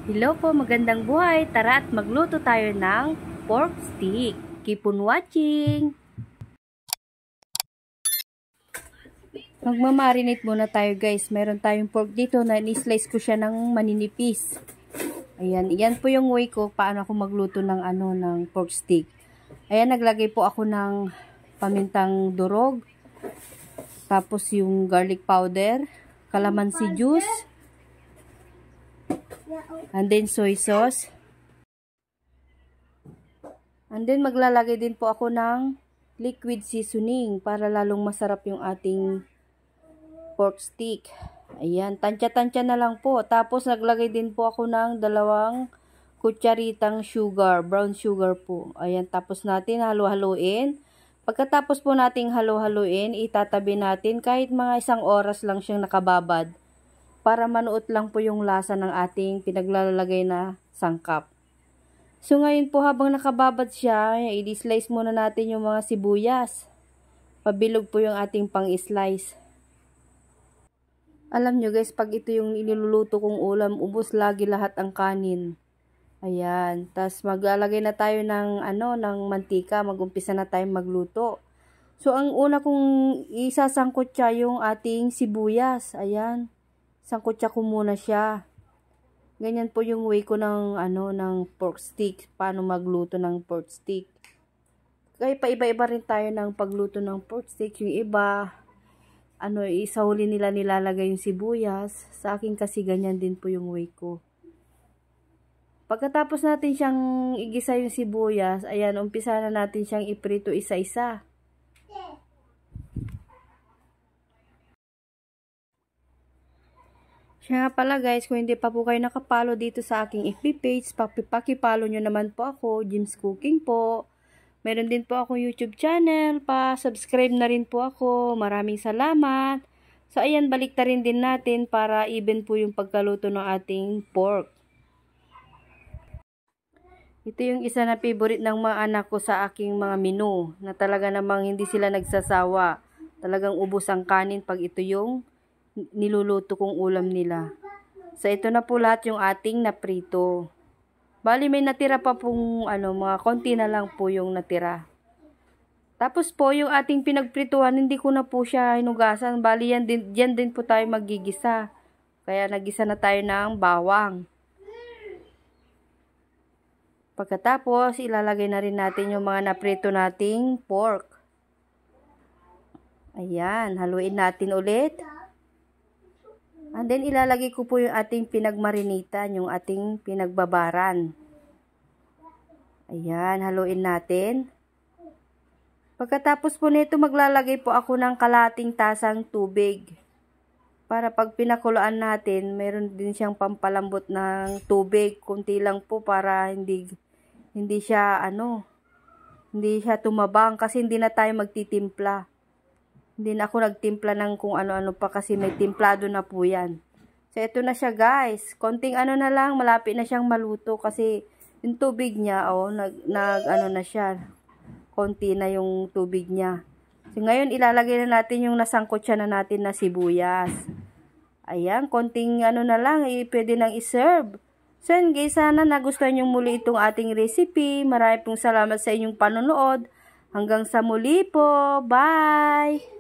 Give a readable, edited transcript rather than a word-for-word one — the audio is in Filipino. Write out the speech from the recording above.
Hello po, magandang buhay. Tara at magluto tayo ng pork stick. Keep on watching! Magmamarinate muna tayo guys. Meron tayong pork dito na ni-slice ko siya ng maninipis. Ayan, yan po yung way ko paano ako magluto ng ng pork stick. Ayan, naglagay po ako ng pamintang durog. Tapos yung garlic powder, calamansi juice, and then soy sauce. And then maglalagay din po ako ng liquid seasoning para lalong masarap yung ating pork stick. Ayan, tansya-tansya na lang po. Tapos naglagay din po ako ng 2 kutsaritang sugar, brown sugar po. Ayan, tapos natin halo-haluin. Pagkatapos po nating halo-haluin, itatabi natin kahit mga 1 oras lang siyang nakababad para manuot lang po yung lasa ng ating pinaglalagay na sangkap. So ngayon po habang nakababad siya, i-slice muna natin yung mga sibuyas. Pabilog po yung ating pang-slice. Alam nyo guys, pag ito yung iniluluto kong ulam, ubos lagi lahat ang kanin. Ayan, tas maglalagay na tayo ng ng mantika, magumpisa na tayong magluto. So ang una kong isasangkot siya yung ating sibuyas. Ayan. Sangkotsa ko muna siya. Ganyan po yung way ko ng ng pork stick, paano magluto ng pork stick. Kaya paiba-iba rin tayo ng pagluto ng pork stick. Yung iba sa huli nila nilalagay yung sibuyas. Sa akin kasi ganyan din po yung way ko. Pagkatapos natin siyang igisa yung sibuyas, ayan, umpisa na natin siyang iprito isa-isa. Siya nga pala guys, kung hindi pa po kayo nakapalo dito sa aking FB page, pakipalo nyo naman po ako, Jim's Cooking po. Meron din po ako YouTube channel, pa-subscribe na rin po ako. Maraming salamat. So ayan, baliktarin din natin para even po yung pagkaluto ng ating pork. Ito yung isa na favorite ng mga anak ko sa aking mga menu, na talaga namang hindi sila nagsasawa. Talagang ubos ang kanin pag ito yung niluluto kong ulam nila. So ito na po lahat yung ating naprito. Bali may natira pa pong mga konti na lang po yung natira. Tapos po yung ating pinagprituhan, hindi ko na po siya hinugasan. Bali yan din po tayo magigisa. Kaya nagisa na tayo ng bawang. Pagkatapos ilalagay na rin natin yung mga naprito nating pork. Ayan, haluin natin ulit. And then, ilalagay ko po yung ating pinagmarinitan, yung ating pinagbabaran. Ayan, haluin natin. Pagkatapos po nito, maglalagay po ako ng kalahating tasang tubig. Para pag pinakuluan natin, mayroon din siyang pampalambot ng tubig. Kunti lang po para hindi siya, hindi siya tumabang kasi hindi na tayo magtitimpla. Hindi na ako nagtimpla ng kung ano-ano pa kasi may timplado na po yan. So, ito na siya guys. Konting na lang, malapit na siyang maluto kasi yung tubig niya, na siya. Konti na yung tubig niya. So, ngayon, ilalagay na natin yung nasangkot siya na natin na sibuyas. Ayan, konting na lang, pwede nang iserve. So, yun guys, sana nagustuhan nyo muli itong ating recipe. Maraming pong salamat sa inyong panonood. Hanggang sa muli po. Bye!